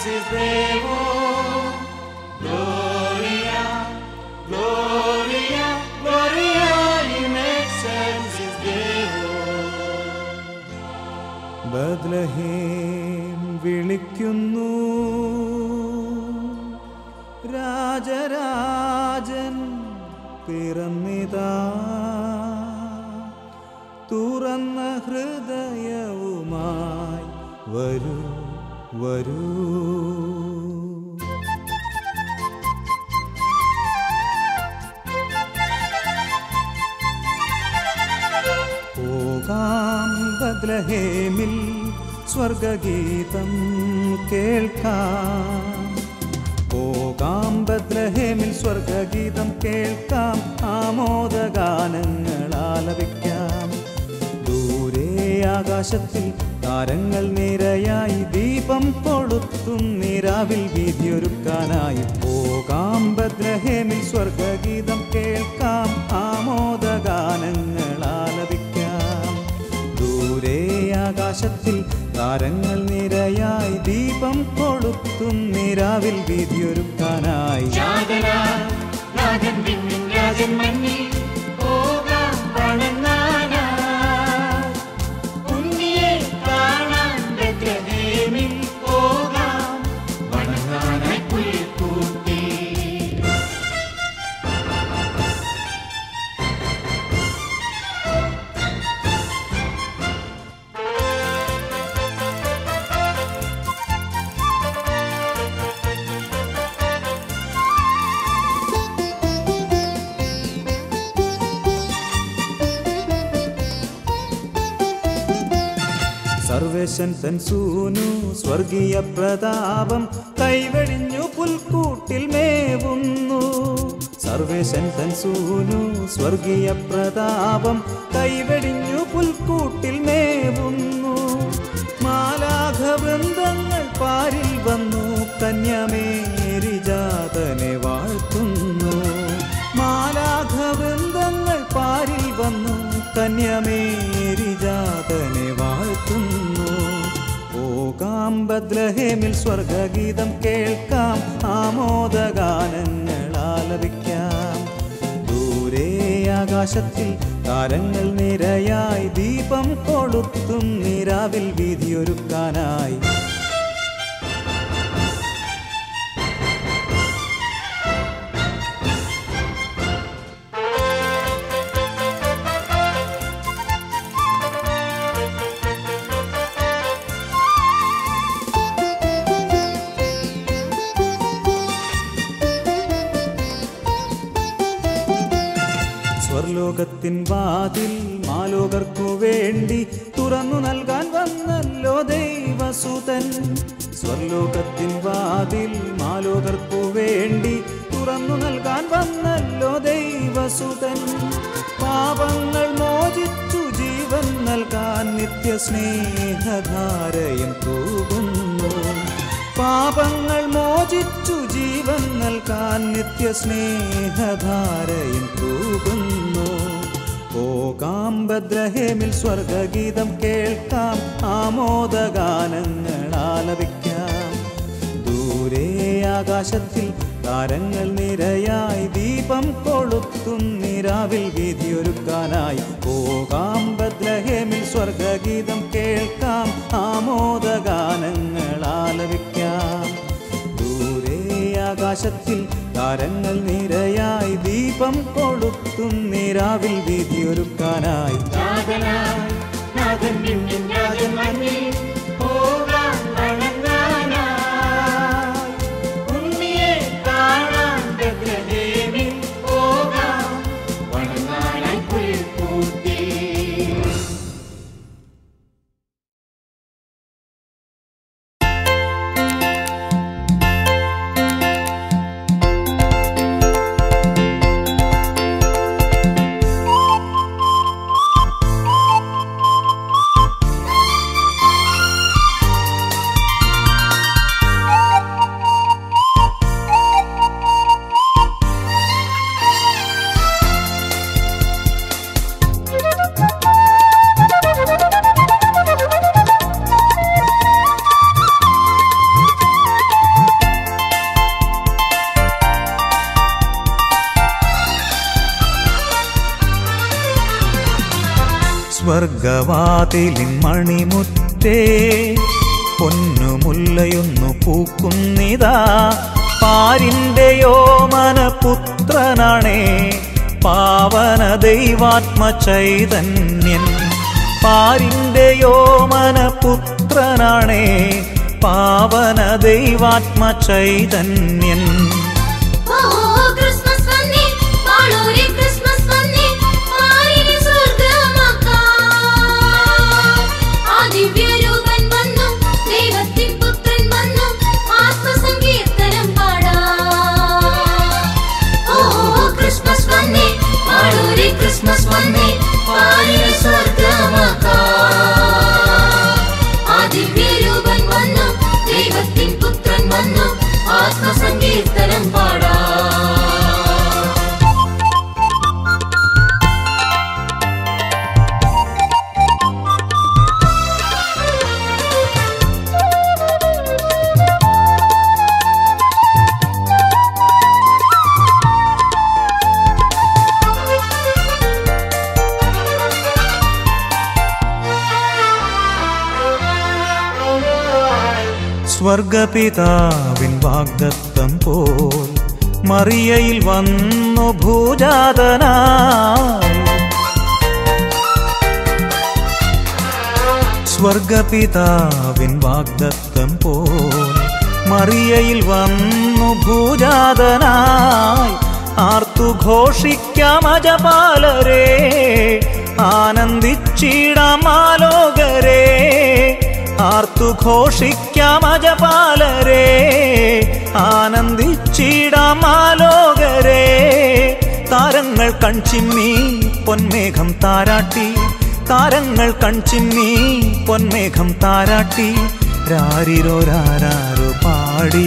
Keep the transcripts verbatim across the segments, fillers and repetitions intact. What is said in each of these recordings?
excelsis Deo. Gloria, Gloria, Gloria in excelsis Deo. Bethlehem വിളിക്കുന്നു, രാജരാജൻ പിറന്നിതാ. തുറന്ന ഹൃദയവുമായി വരൂ വരൂ. പോകാം ബത്ലഹേമിൽ സ്വർഗഗീതം കേൾക്കാം. പോകാം ബത്ലഹേമിൽ സ്വർഗഗീതം കേൾക്കാം. ആമോദഗാനങ്ങൾ ആലപിക്കാം. ദൂരെ ആകാശത്തിൽ താരങ്ങൾ നിരയായി ദീപം കൊളുത്തും നിരാവിൽ വീതിയൊരുക്കാനായി. പോകാം ബത്ലഹേമിൽ സ്വർഗഗീതം കേൾക്കാം. ആമോദഗാനങ്ങൾ ആലപിക്കാം. ദൂരെ ആകാശത്തിൽ താരങ്ങൾ നിരയായി ദീപം കൊളുത്തും നിരാവിൽ വീതിയൊരുക്കാനായി. സർവേശൻ തൻ സൂനു സ്വർഗീയ പ്രതാപം കൈവെടിഞ്ഞു പുൽക്കൂട്ടിൽ മേവുന്നു. സർവേശൻ തൻ സൂനു സ്വർഗീയ പ്രതാപം കൈവെടിഞ്ഞു പുൽക്കൂട്ടിൽ മേവുന്നു. മാലാഖ വൃന്ദങ്ങൾ പാരിൽ വന്നു കന്യാമേരി ജാതനെ വാഴ്ത്തുന്നു. മാലാഖ വൃന്ദങ്ങൾ പാരിൽ വന്നു കന്യാമേരി ജാതനെ വാഴ്ത്തുന്നു. പോകാം ബത്ലഹേമിൽ സ്വർഗഗീതം കേൾക്കാം. ആമോദഗാനങ്ങൾ ആലപിക്കാം. ദൂരെ ആകാശത്തിൽ താരങ്ങൾ നിരയായി ദീപം കൊളുത്തും നിരാവിൽ വീതിയൊരുക്കാനായി. സ്വർലോകത്തിൻ വാതിൽ മാലോകർക്കു വേണ്ടി തുറന്നു നൽകാൻ വന്നല്ലോ ദൈവസുതൻ. സ്വർലോകത്തിൻ വാതിൽ മാലോകർക്കു വേണ്ടി തുറന്നു നൽകാൻ വന്നല്ലോ ദൈവസുതൻ. പാപങ്ങൾ മോചിച്ചു ജീവൻ നൽകാൻ നിത്യസ്നേഹധാരയും തൂകുന്നു. പാപങ്ങൾ മോചിച്ചു ജീവൻ നൽകാൻ നിത്യസ്നേഹധാരയും തൂകുന്നു. പോകാം ബത്ലഹേമിൽ സ്വർഗഗീതം കേൾക്കാം. ആമോദഗാനങ്ങൾ ആലപിക്കാം. ദൂരെ ആകാശത്തിൽ താരങ്ങൾ നിരയായി ദീപം കൊളുത്തും നിരാവിൽ വീതിയൊരുക്കാനായി. പോകാം ബത്ലഹേമിൽ സ്വർഗഗീതം കേൾക്കാം. ആമോദഗാനങ്ങൾ ആലപിക്കാം. ദൂരെ ആകാശത്തിൽ താരങ്ങൾ നിരയായി ദീപം കൊളുത്തും നിരാവിൽ വീതിയൊരുക്കാനായി. Thank you. സ്വർഗവാതിലിൻ മണിമുറ്റേ പൊന്നുമുല്ലയൊന്നു പൂക്കുന്നിതാ പാരിന്റെയോ മനപുത്രനാണേ Pavana ദൈവാത്മ ചൈതന്യൻ പാരിന്റെയോ മനപുത്രനാണേ Pavana ദൈവാത്മ ചൈതന്യൻ Christmas വന്നേ പാരിൽ സ്വർഗമാക്കാം ആ ദിവ്യരൂപൻ വന്നു ദൈവത്തിൻ പുത്രൻ വന്നു ആത്മസങ്കീർത്തനം പാടാം സ്വർഗപിതാവിൻ വാഗ്ദത്തം പോൽ മറിയയിൽ വന്നു ഭൂജാതനായി സ്വർഗപിതാവിൻ വാഗ്ദത്തം പോൽ മറിയയിൽ വന്നു ഭൂജാതനായി ആർത്തു ഘോഷിക്കാം അജപാലരേ ആനന്ദിച്ചിടാം ആലോകരേ ആർത്തു ഘോഷിക്കാം അജപാലരേ ആനന്ദിച്ചിടാം ആലോകരേ താരങ്ങൾ കൺചിമ്മി പൊന്മേഘം താരാട്ടി താരങ്ങൾ കൺചിമ്മി പൊന്മേഘം താരാട്ടി രാരിരോ രാരാരോ പാടി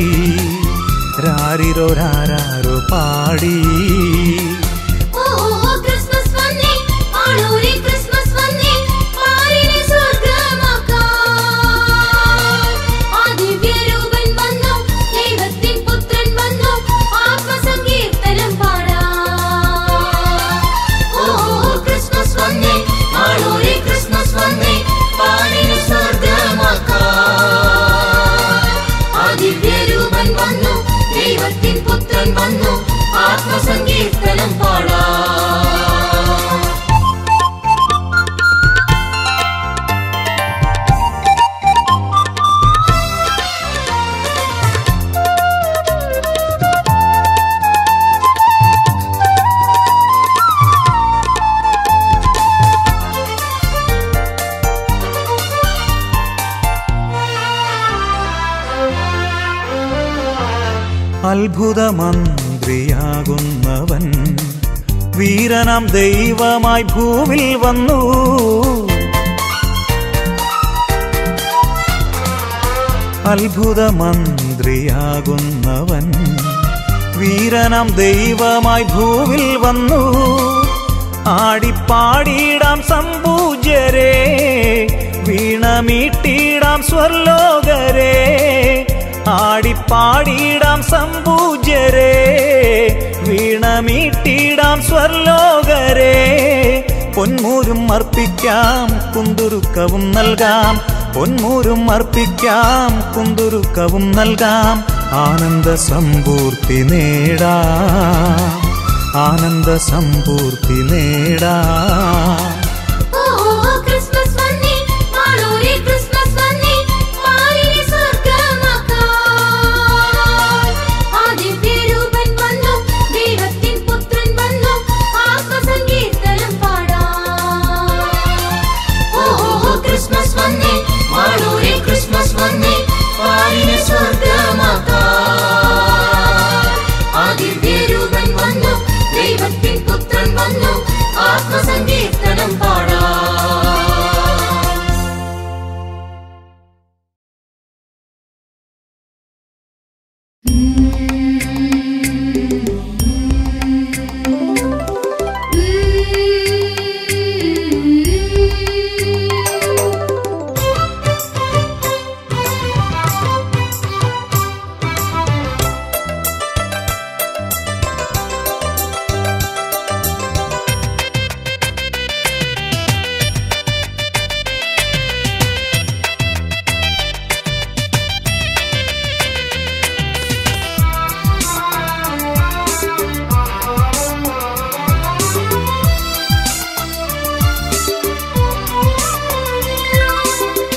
രാരിരോ രാരാരോ പാടി വന്നു ആത്മസങ്കീർത്തനം പാടാം അത്ഭുതമന്ത്രിയാകുന്നവൻ വീരനാം ദൈവമായി ഭൂവിൽ വന്നു അത്ഭുതമന്ത്രിയാകുന്നവൻ വീരനാം ദൈവമായി ഭൂവിൽ വന്നു ആടിപ്പാടിയിടാം സംപൂജ്യരേ വീണമീട്ടിടാം സ്വർലോകരേ ആടിപ്പാടിയിടാം സംപൂജ്യരേ വീണമീട്ടിടാം സ്വർലോകരേ പൊന്മൂരും അർപ്പിക്കാം കുന്തുരുക്കവും നൽകാം പൊന്മൂരും അർപ്പിക്കാം കുന്തുരുക്കവും നൽകാം ആനന്ദ സമ്പൂർത്തി നേടാം ആനന്ദ സമ്പൂർത്തി നേടാം ആത്മസങ്കീർത്തനം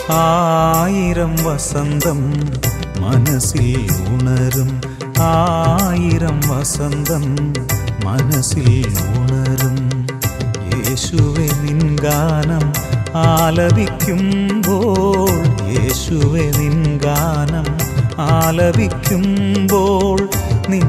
ആയിരം വസന്തം മനസ്സിൽ ഉണരും, ആയിരം വസന്തം മനസ്സിൽ ഉണരും. യേശുവേ നിൻ ഗാനം ആലപിക്കുമ്പോൾ, യേശുവേ നിൻ ഗാനം ആലപിക്കുമ്പോൾ, നിൻ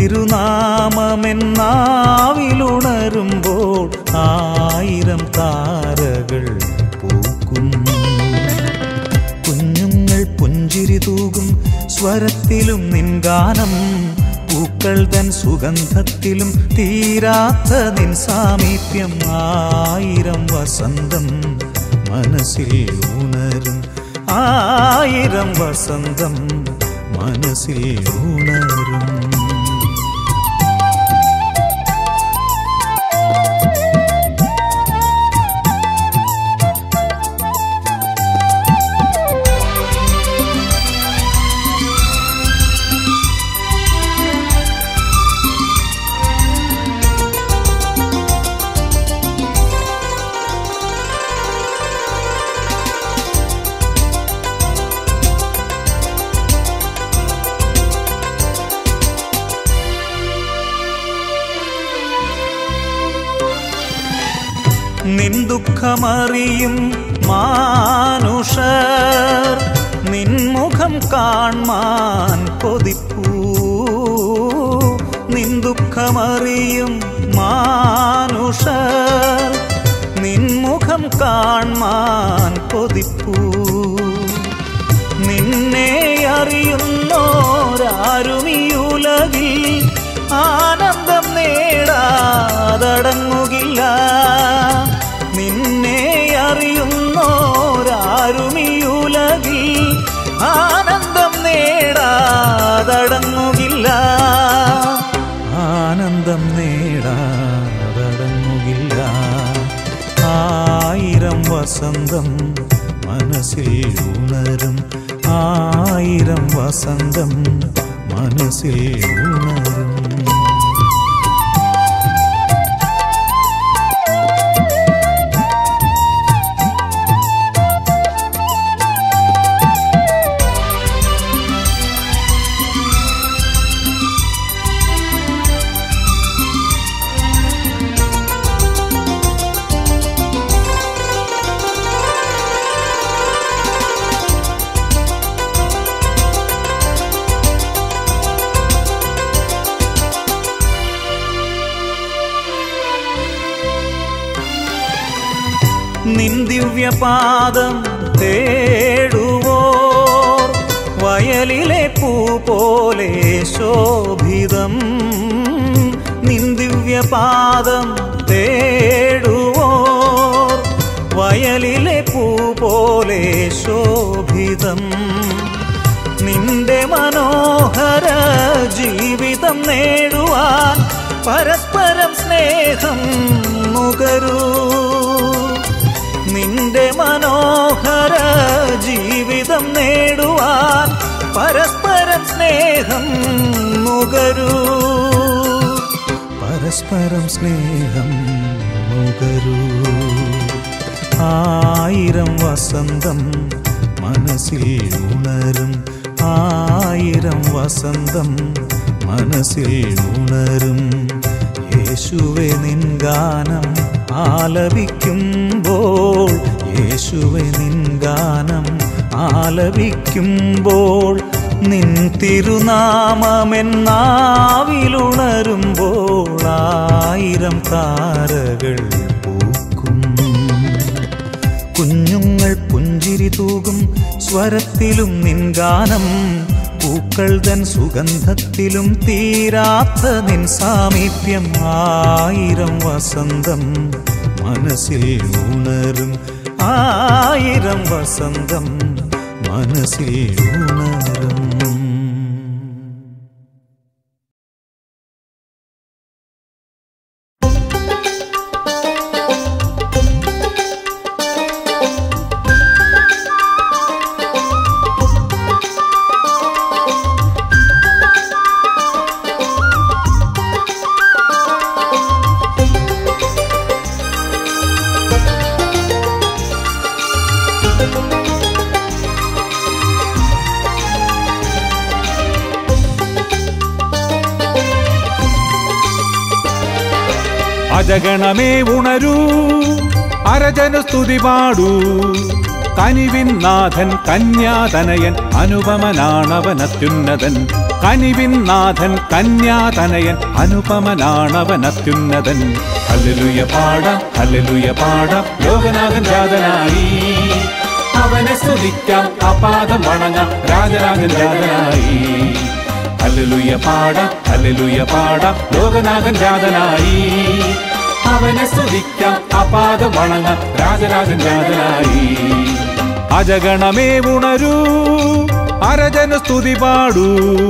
തിരുനാമമെന്നാവിലുണരുമ്പോൾ ആയിരം താരകൾ പൂക്കും. കുഞ്ഞുങ്ങൾ പുഞ്ചിരി തൂകും സ്വരത്തിലും നിൻ ഗാനം, പൂക്കൾ തൻ സുഗന്ധത്തിലും തീരാത്ത നിൻ സാമീപ്യം. ആയിരം വസന്തം മനസ്സിൽ ഉണരും, ആയിരം വസന്തം മനസ്സിൽ ഉണരും. നിൻ ദുഃഖമറിയും മാനുഷർ നിൻ മുഖം കാൺമാൻ കൊതിപ്പൂ. നിൻ ദുഃഖമറിയും മാനുഷർ നിൻ മുഖം കാൺമാൻ കൊതിപ്പൂ. നിന്നെ അറിയുന്നോരാരും ഈ ഉലകിൽ ആനന്ദം നേടാതടങ്ങുകില്ല. നിന്നെ അറിയുന്നോരാരും ഈ ഉലകിൽ ആനന്ദം നേടാതടങ്ങുകില്ല, ആനന്ദം നേടാതടങ്ങുകില്ല. ആയിരം വസന്തം മനസ്സിൽ ഉണരും, ആയിരം വസന്തം മനസ്സിൽ ഉണരും. നിൻ ദിവ്യപാദം തേടുവോർ വയലിലെ പൂ പോലെ ശോഭിതം. നിൻ ദിവ്യപാദം തേടുവോർ വയലിലെ പൂ പോലെ ശോഭിതം. നിന്റെ മനോഹര ജീവിതം നേടുവാൻ പരസ്പരം സ്നേഹം നുകരൂ. നിന്റെ മനോഹര ജീവിതം നേടുവാൻ പരസ്പരം സ്നേഹം നുകരൂ, പരസ്പരം സ്നേഹം നുകരൂ. ആയിരം വസന്തം മനസ്സിൽ ഉണരും, ആയിരം വസന്തം മനസ്സിൽ ഉണരും. യേശുവേ നിൻ ഗാനം ആലപിക്കുമ്പോൾ, യേശുവേ നിൻ ഗാനം ആലപിക്കുമ്പോൾ, നിൻ തിരുനാമമെന്നാവിലുണരുമ്പോൾ ആയിരം താരകൾ പൂക്കും. കുഞ്ഞുങ്ങൾ പുഞ്ചിരി തൂകും സ്വരത്തിലും നിൻ ഗാനം, പൂക്കൾ തൻ സുഗന്ധത്തിലും തീരാത്ത നിൻ സാമീപ്യം. ആയിരം വസന്തം മനസ്സിൽ ഉണരും, ആയിരം വസന്തം മനസ്സിൽ ഉണരും. അജഗണമേ ഉണരൂ, അരജന സ്തുതി പാടൂ. കനിവിൻ നാഥൻ കന്യാതനയൻ, അനുപമനാണവൻ അത്യുന്നതൻ. കനിവിൻ നാഥൻ കന്യാതനയൻ, അനുപമനാണവൻ അത്യുന്നതൻ. ഹല്ലേലൂയ പാടാം, ഹല്ലേലൂയ പാടാം, ലോകനാഥൻ ജാതനായി. അവനെ സ്തുതിക്കാം, അപാദം വണങ്ങാം, രാജരാജൻ ജാതനായി. ഹല്ലേലൂയ പാടാം, ഹല്ലേലൂയ പാടാം, ലോകനാഥൻ ജാതനായി. അവനെ സ്തുതിക്കാം, അപാദം വണങ്ങാം, രാജരാജൻ ജാതനായി. അജഗണമേ ഉണരൂ, അരജന സ്തുതി പാടൂ.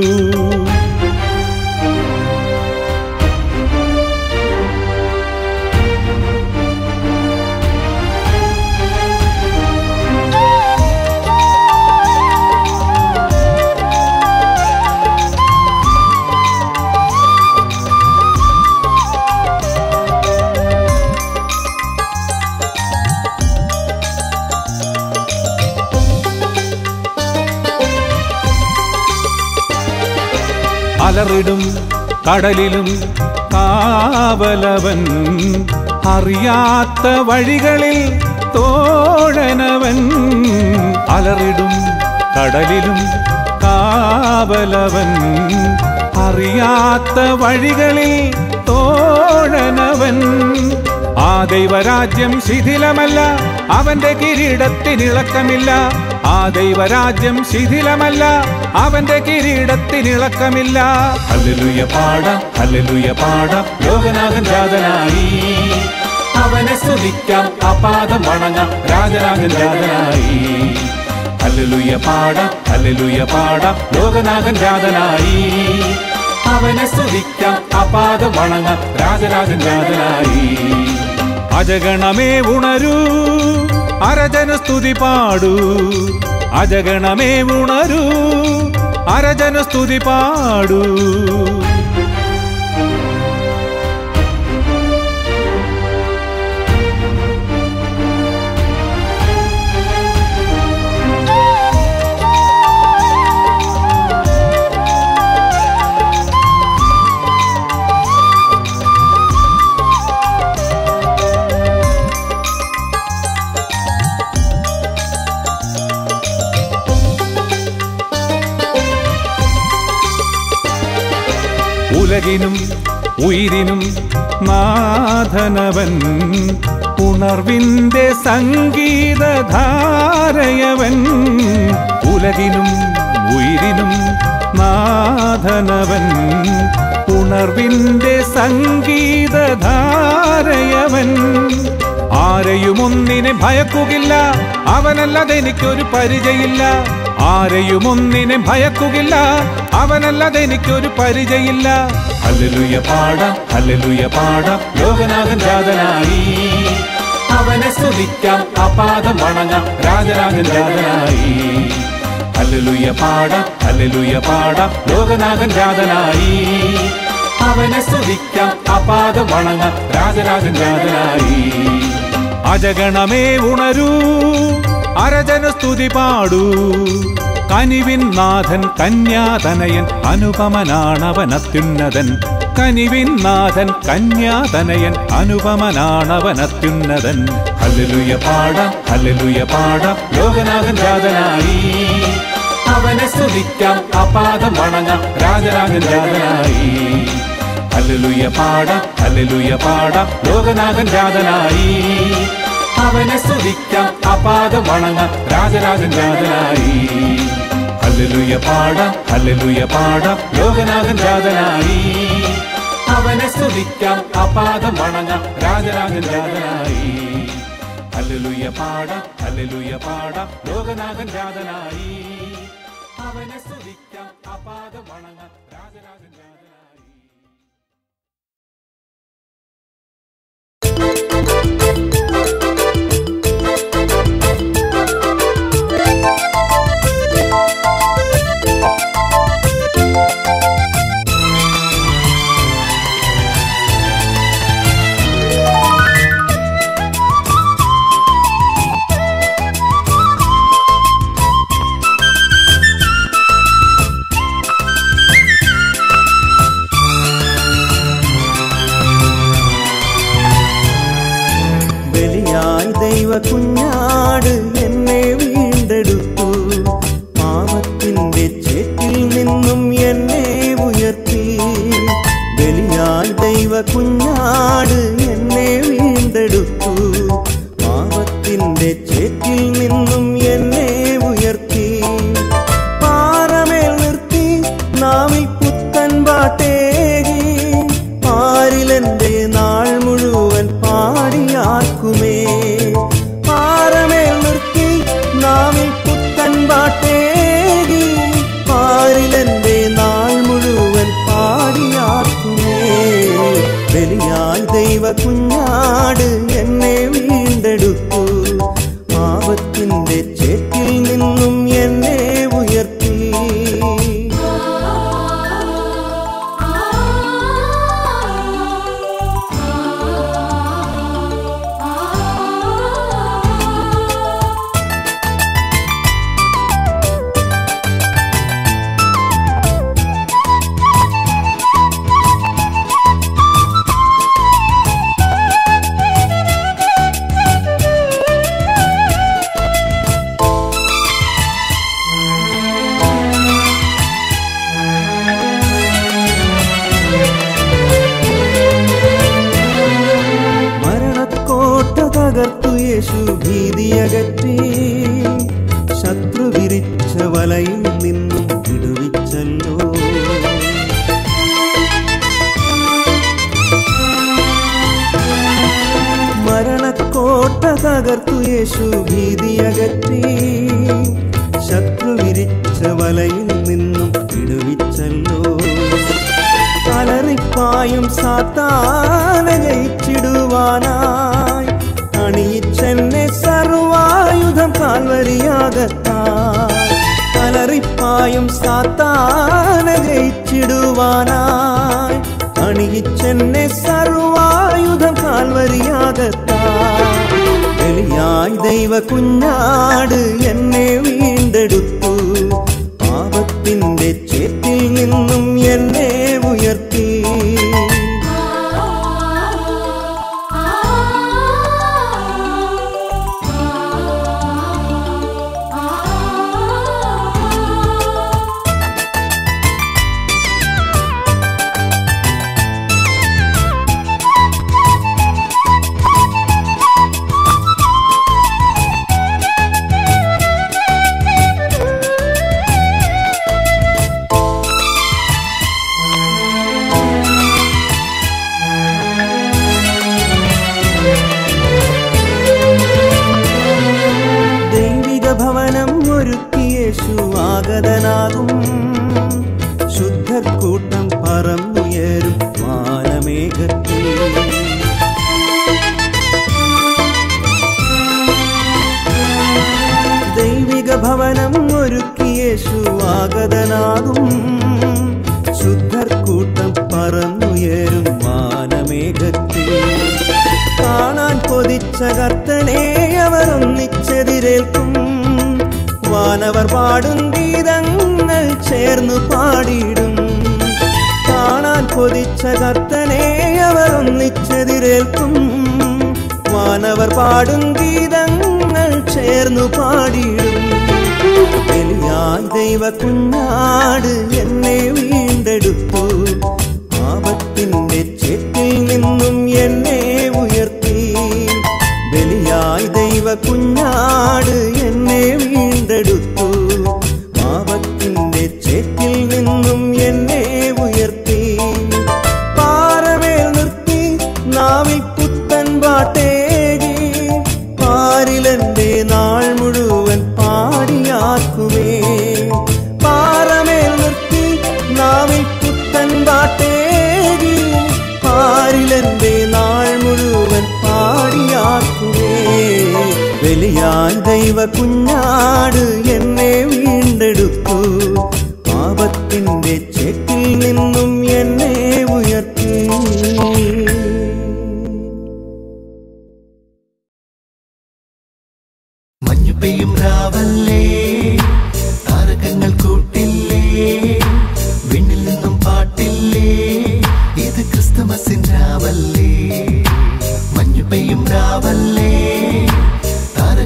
അലറിടും കടലിലും കാവലവൻ, അറിയാത്ത വഴികളിൽ തോഴനവൻ. അലറിടും കടലിലും കാവലവൻ, അറിയാത്ത വഴികളിൽ തോഴനവൻ. ആ ദൈവരാജ്യം ശിഥിലമല്ല, അവന്റെ കിരീടത്തിനിളക്കമില്ല. ആ ദൈവരാജ്യം ശിഥിലമല്ല, അവന്റെ കിരീടത്തിനിളക്കമില്ല. ഹല്ലേലൂയ പാടാം, ഹല്ലേലൂയ പാടാം, ലോകനാഥൻ ജാതനായി. അവനെ സ്തുതിക്കാം, അപാദം വണങ്ങാം, രാജരാജൻ ജാതനായി. ഹല്ലേലൂയ പാടാം, ഹല്ലേലൂയ പാടാം, ലോകനാഥൻ ജാതനായി. അവനെ സ്തുതിക്കാം, അപാദം വണങ്ങാം, രാജരാജൻ ജാതനായി. അജഗണമേ ഉണരൂ, അരജന സ്തുതി പാടൂ. അജഗണമേ ഉണരൂ, അരജന സ്തുതി പാടൂ. ഉലകിനും ഉയിരിനും നാഥനവൻ, ഉണർവിന്റെ സംഗീതധാരയവൻ. ഉലകിനും ഉയിരിനും നാഥനവൻ, ഉണർവിന്റെ സംഗീതധാരയവൻ. ആരെയും ഒന്നിനെ ഭയക്കുകില്ല, അവനല്ലാതെ എനിക്കൊരു പരിചയില്ല. ആരെയും ഒന്നിനെ ഭയക്കുകില്ല, അവനല്ലാതെ എനിക്കൊരു പരിചയില്ല. ഹല്ലേലൂയ പാടാം, ഹല്ലേലൂയ പാടാം, ലോകനാഥൻ ജാതനായി. അവനെ സ്തുതിക്കാം, അപാദം വണങ്ങാം, രാജരാജൻ ജാതനായി. ഹല്ലേലൂയ പാടാം, ഹല്ലേലൂയ പാടാം, ലോകനാഥൻ ജാതനായി. അവനെ സ്തുതിക്കാം, അപാദം വണങ്ങാം, രാജരാജൻ ജാതനായി. അജഗണമേ ഉണരൂ, അരജന സ്തുതി പാടൂ. കനിവിൻ നാഥൻ കന്യാതനയൻ, അനുപമനാണവൻ അത്യുന്നതൻ. കനിവിൻ നാഥൻ കന്യാതനയൻ, അനുപമനാണവൻ അത്യുന്നതൻ. ഹല്ലേലൂയ പാടാം, ഹല്ലേലൂയ പാടാം, ലോകനാഥൻ ജാതനായി. അവനെ സ്തുതിക്കാം, അപാദം വണങ്ങാം, രാജരാജൻ ജാതനായി. ഹല്ലേലൂയ പാടാം, ഹല്ലേലൂയ പാടാം, ലോകനാഥൻ ജാതനായി. അവനെ സ്തുതിക്കാം, അപാദം വണങ്ങാം, രാജരാജൻ ജാതനായി. ഹല്ലേലൂയ പാടാം, ഹല്ലേലൂയ പാടാം, ലോകനാഥൻ ജാതനായി. അവനെ സ്തുതിക്കാം, അപാദം വണങ്ങാം, രാജരാജൻ ജാതനായി. ഹല്ലേലൂയ പാടാം, ഹല്ലേലൂയ പാടാം, ലോകനാഥൻ ജാതനായി. അവനെ സ്തുതിക്കാം, അപാദം വണങ്ങാം, രാജരാജൻ ജാതനായി. കുഞ്ഞാട് എന്നെ വീണ്ടെടുത്തു. പാപത്തിന്റെ ചേറ്റിൽ നിന്നും എന്നെ ഉയർത്തി. ബലിയായി ദൈവ കുഞ്ഞാട് എന്നെ വീണ്ടെടുത്തു. പാപത്തിന്റെ ചേറ്റിൽ നിന്നും എന്നെ ഉയർത്തി. പാറമേൽ നിർത്തി നാവിൽ പുത്തൻ പാട്ടേകി. പാരിലെന്റെ നാൾ മുഴുവൻ പാടിയാക്കുമേ. പാറമേൽ നിർത്തി നാവിൽ പുത്തൻ പാട്ടേകി. പാരിലെന്റെ നാൾ മുഴുവൻ പാടിയാക്കുമേ. ബലിയായി ദൈവ കുഞ്ഞാട് എന്നെ വീണ്ടെടുത്തു. പാപത്തിന്റെ ചേറ്റിൽ നിന്നും എന്നെ ഉയർത്തി. തകർത്തു യേശു ഭീതിയകറ്റി. ശത്രു വിരിച്ച വലയിൽ നിന്നും വിടുവിച്ചല്ലോ. മരണക്കോട്ട തകർത്തു യേശു ഭീതിയകറ്റി. ശത്രു വിരിച്ച വലയിൽ നിന്നും വിടുവിച്ചല്ലോ. അലറിപ്പായും സാത്താനെ ജയിച്ചിടുവാനായി അണിയിച്ചെന്നെ സർവായുധം കാൽവരിയാകത്തായി. അലറിപ്പായും സാത്താനെ ജയിച്ചിടുവാനായി അണിയിച്ചെന്നെ സർവായുധം കാൽവരിയാകത്തായി. ബലിയായി ദൈവ കുഞ്ഞാട് എന്നെ വീണ്ടെടുത്തു. പാപത്തിന്റെ ചേറ്റിൽ നിന്നും എന്നെ ഉയർത്തി. ഭവനം ഒരുക്കി യേശു ആഗതനാകും. ശുദ്ധക്കൂട്ടം പറന്നുയരും വാനമേഘത്തിൽ. ദൈവിക ഭവനം ഒരുക്കി യേശു ആഗതനാകും. ശുദ്ധക്കൂട്ടം പറന്നുയരും വാനമേഘത്തിൽ. കാണാൻ കൊതിച്ച കർത്തനെ അവർ ഒന്നിച്ചെതിരേൽക്കും. വാനവർ പാടും ഗീതങ്ങൾ ചേർന്നു പാടിയിടും. കാണാൻ കൊതിച്ച കർത്തനെ അവർ ഒന്നിച്ചെതിരേൽക്കും. വാനവർ പാടും ഗീതങ്ങൾ ചേർന്നു പാടിയിടും. ബലിയായി ദൈവ കുഞ്ഞാട് എന്നെ വീണ്ടെടുത്തു. പാപത്തിന്റെ ചേറ്റിൽ നിന്നും എന്നെ ഉയർത്തി. ബലിയായി ദൈവ കുഞ്ഞാട് എന്നെ വീണ്ടെടുത്തു. പാപത്തിന്റെ ചേറ്റിൽ നിന്നും എന്നെ ഉയർത്തി. പാറമേൽ നിർത്തി നാവിൽ പുത്തൻ പാട്ടേകി. പാരിലെന്റെ നാൾ മുഴുവൻ പാടിയാക്കുമേ. പാറമേൽ നിർത്തി നാവിൽ പുത്തൻ പാട്ടേകി. പാരിലെന്റെ നാൾ മുഴുവൻ പാടിയാക്കുമേ. ബലിയായി ദൈവ കുഞ്ഞാട് എന്നെ വീണ്ടെടുത്തു. പാപത്തിന്റെ ചേറ്റിൽ നിന്നും എന്നെ ഉയർത്തി. മഞ്ഞുപെയ്യും രാവല്ലേ, താരകങ്ങൾ കൂട്ടില്ലേ, വിണ്ണിൽ നിന്നും പാട്ടില്ലേ, ഇത് ക്രിസ്തുമസിൻ രാവല്ലേ. മഞ്ഞുപെയ്യും രാവല്ലേ, താര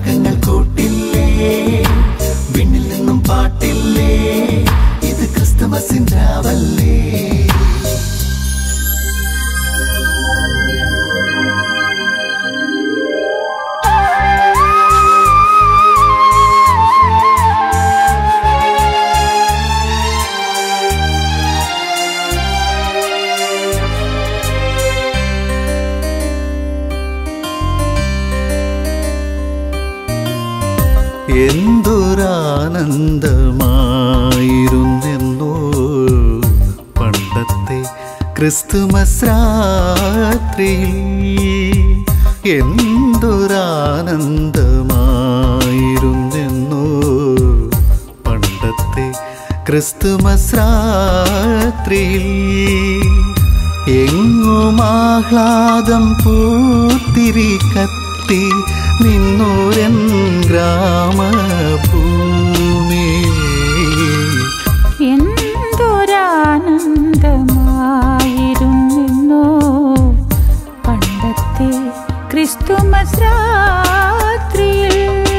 വിണ്ണിൽ നിന്നും പാട്ടില്ലേ ഇത് ക്രിസ്തുമസിൻ രാവല്ലേ. എന്തൊരാനന്ദമായിരുന്നെന്നോ പണ്ടത്തെ ക്രിസ്തുമസ് രാത്രിയിൽ. എന്തൊരാനന്ദമായിരുന്നെന്നോ പണ്ടത്തെ ക്രിസ്തുമസ് രാത്രിയിൽ. എങ്ങും ആഹ്ലാദം പൂത്തിരി കത്തി നിന്നൂരൻ ഗ്രാമഭൂമി. എന്തൊരാനന്ദമായിരുന്നെന്നോ പണ്ടത്തെ ക്രിസ്തുമസ് രാത്രിയിൽ.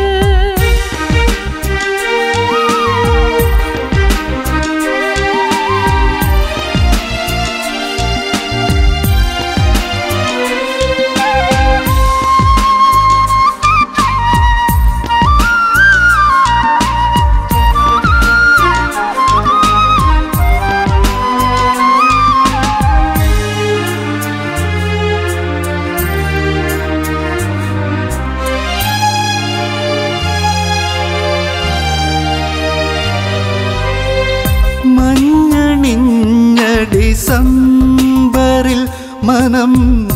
മഞ്ഞണിഞ്ഞ ഡിസംബറിൽ മനം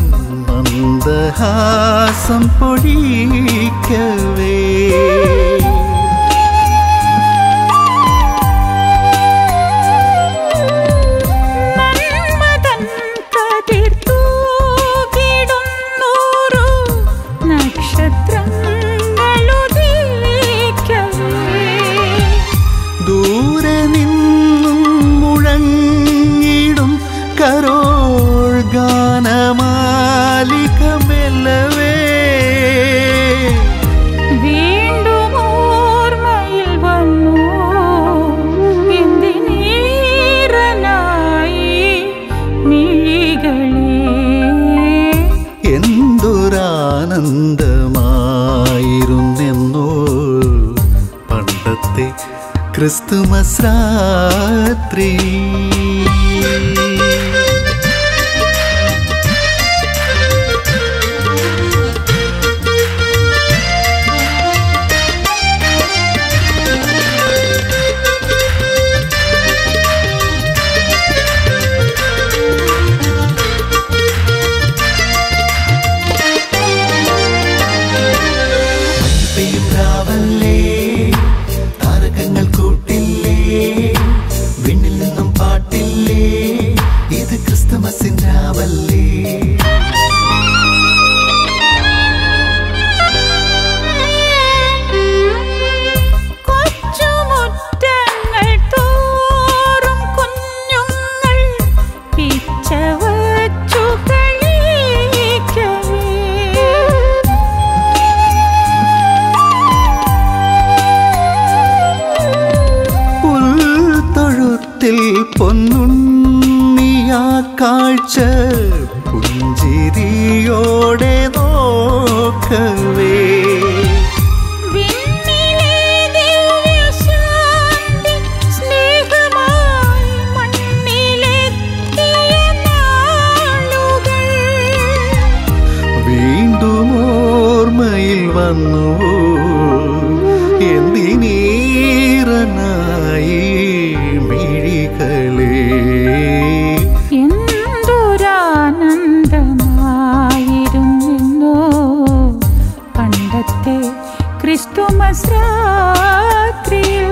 മന്ദഹാസം പൊഴിക്കവേ ദൂരെ നിന്നും മുഴങ്ങിടും കരോൾ ഗാനമാലികമെല്ലവേ. വീണ്ടും ഓർമ്മയിൽ വന്നു എന്തിനീറനായി മിഴികളെ. എന്തൊരാനന്ദമായിരുന്നെന്നോ പണ്ടത്തെ ക്രിസ്തുമസ് രാത്രി. പെയ്യും രാവല്ലേ താരകങ്ങൾ കൂട്ടില്ലേ വിണ്ണിൽ നിന്നും പാട്ടില്ലേ ഇത് ക്രിസ്തുമസിൻ രാവല്ലേ. കൊച്ചുമുറ്റങ്ങൾ തോറും കുഞ്ഞുങ്ങൾ പിച്ചവച്ചു കളിക്കവേ. പുൽത്തൊഴുത്തിൽ പൊന്നുണ്ണിയാ കാഴ്ച പുഞ്ചിരിയോടെ നോക്കവേ. വിണ്ണിലെ ദിവ്യശാന്തി സ്നേഹമായി മണ്ണിലെത്തിയ നാളുകൾ വീണ്ടും ഓർമ്മയിൽ വന്നു എന്തിനീറനായി മിഴികളെ. എന്തൊരാനന്ദമായിരുന്നെന്നോ പണ്ടത്തെ ക്രിസ്തുമസ് രാത്രിയിൽ.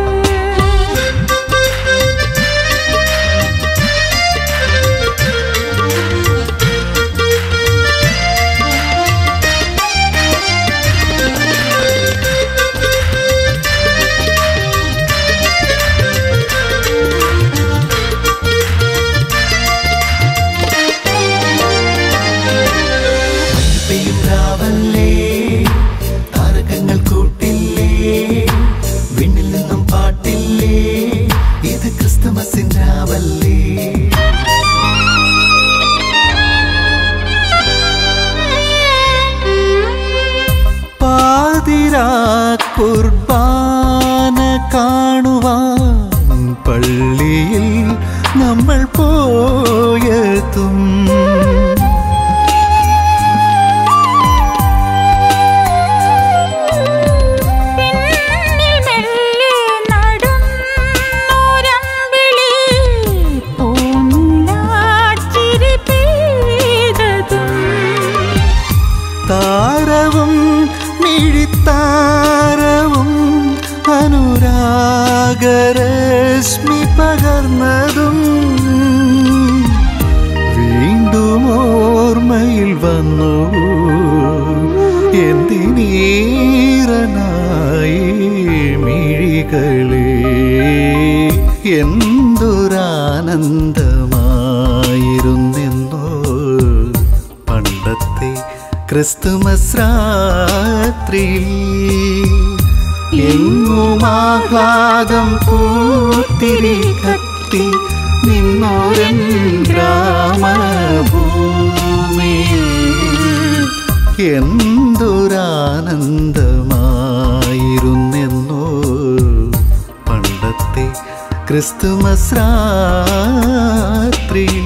പെയ്യും രാവല്ലേ താരകങ്ങൾ കൂട്ടില്ലേ കുർബാന കാണുവാൻ പള്ളിയിൽ നമ്മൾ പോയതും താരവും മിഴിത്താരവും അനുരാഗരശ്മി പകർന്നതും വീണ്ടും ഓർമ്മയിൽ വന്നു എന്തിനീറനായി മിഴികളെ എന്തൊരാനന്ദമായിരുന്നെന്നോ പണ്ടത്തെ ക്രിസ്തുമസ് രാത്രിയിൽ എങ്ങുമാഹ്ലാദം പൂത്തിരി കത്തി നിന്നോരൻ ഗ്രാമഭൂമിയിൽ എന്തൊരാനന്ദമായിരുന്നെന്നോ പണ്ടത്തെ ക്രിസ്തുമസ് രാത്രിയിൽ.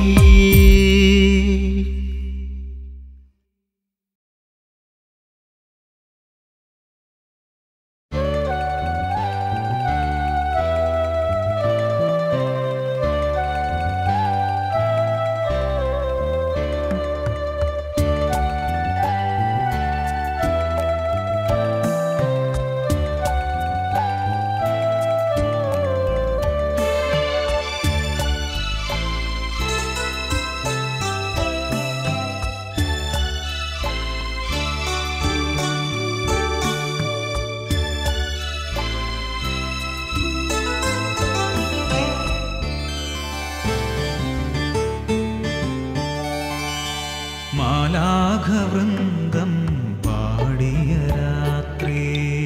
മാലാഘവൃന്ദം പാടിയ രാത്രി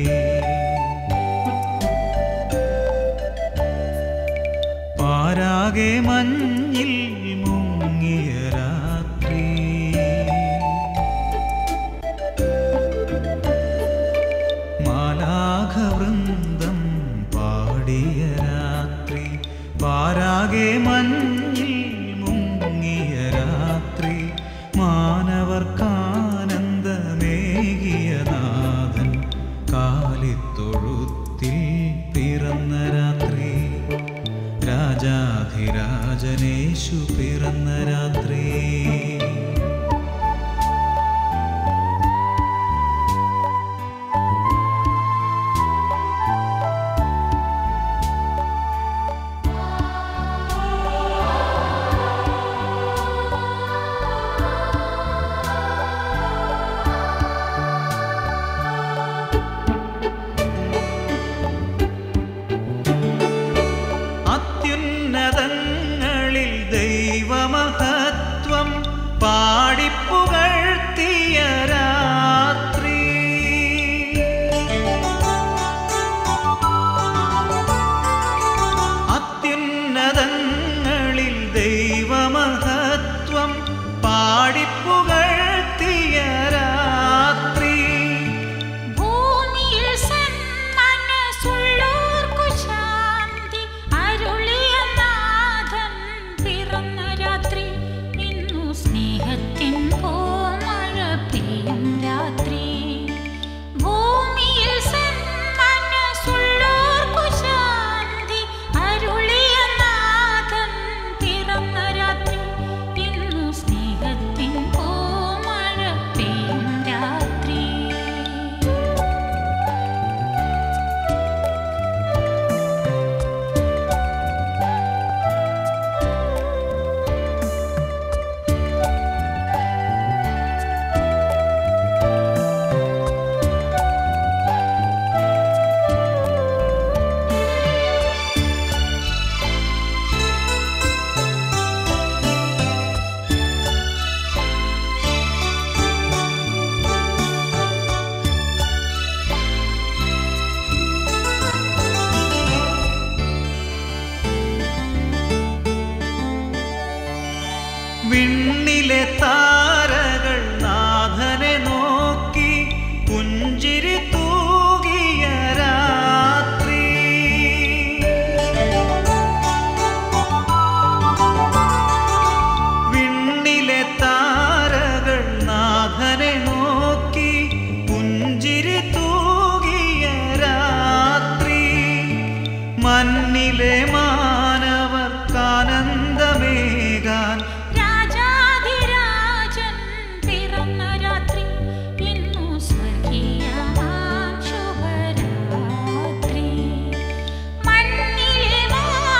പാരാകെ മഞ്ഞിൽ മുങ്ങിയ രാത്രി മാലാഘവൃന്ദം പാടിയ രാത്രി പാരാകെ മഞ്ഞിൽ മുങ്ങിയ രാത്രി മാനവർക്കാനന്ദമേകിയ നാഥൻ കാലിത്തൊഴുത്തിൽ പിറന്ന രാത്രി രാജാധിരാജനേശു പിറന്ന രാത്രി അത്യുന്നതങ്ങളിൽ ദൈവമഹത്വം മണ്ണിലെ മാനവർക്കാനന്ദമേകാൻ രാജാധിരാജൻ പിറന്ന രാത്രി ഇന്നു സ്വർഗീയമാം ശുഭരാത്രി. മണ്ണിലെ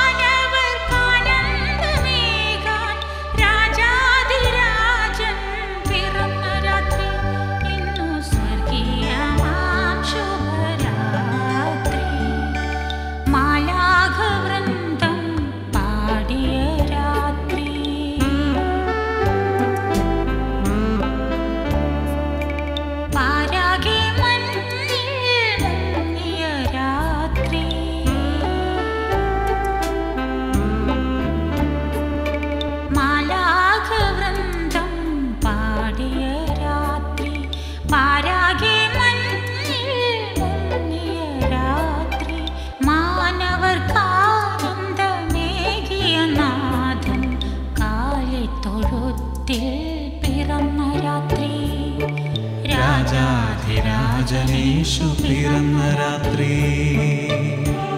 മാനവർക്കാനന്ദമേകാൻ രാജാധിരാജൻ പിറന്ന രാത്രി ഇന്നു സ്വർഗീയമാം ശുഭരാത്രി. മാലാഖവൃന്ദം പാടിയ രാത്രി. പാരാകെ മഞ്ഞിൽ മുങ്ങിയ രാത്രി. മാലാഖവൃന്ദം പാടിയ രാത്രി. പാരാകെ മഞ്ഞിൽ മുങ്ങിയ രാത്രി. മാനവർക്കാനന്ദമേകിയ നാഥൻ കാലിത്തൊഴുത്തിൽ പിറന്ന രാത്രി. രാജാധിരാജനേശു പിറന്ന രാത്രി.